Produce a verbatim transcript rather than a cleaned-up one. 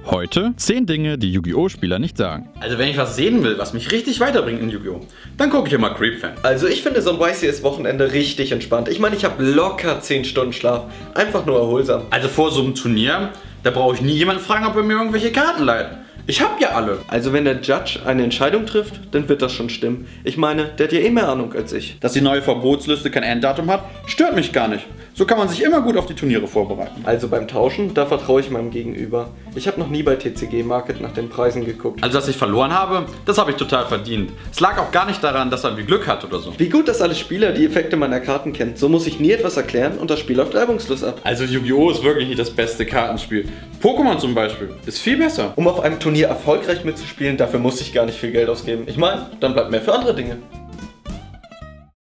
Heute zehn Dinge, die Yu-Gi-Oh! Spieler nicht sagen. Also wenn ich was sehen will, was mich richtig weiterbringt in Yu-Gi-Oh!, dann gucke ich immer Creep Fan. Also ich finde so ein Y C S-Wochenende richtig entspannt. Ich meine, ich habe locker zehn Stunden Schlaf. Einfach nur erholsam. Also vor so einem Turnier, da brauche ich nie jemanden fragen, ob er mir irgendwelche Karten leiht. Ich hab ja alle. Also wenn der Judge eine Entscheidung trifft, dann wird das schon stimmen. Ich meine, der hat ja eh mehr Ahnung als ich. Dass die neue Verbotsliste kein Enddatum hat, stört mich gar nicht. So kann man sich immer gut auf die Turniere vorbereiten. Also beim Tauschen, da vertraue ich meinem Gegenüber. Ich habe noch nie bei T C G Market nach den Preisen geguckt. Also dass ich verloren habe, das habe ich total verdient. Es lag auch gar nicht daran, dass er wie Glück hat oder so. Wie gut, dass alle Spieler die Effekte meiner Karten kennen. So muss ich nie etwas erklären und das Spiel läuft reibungslos ab. Also Yu-Gi-Oh! Ist wirklich nicht das beste Kartenspiel. Pokémon zum Beispiel ist viel besser. Um auf einem Turnier erfolgreich mitzuspielen, dafür muss ich gar nicht viel Geld ausgeben. Ich meine, dann bleibt mehr für andere Dinge.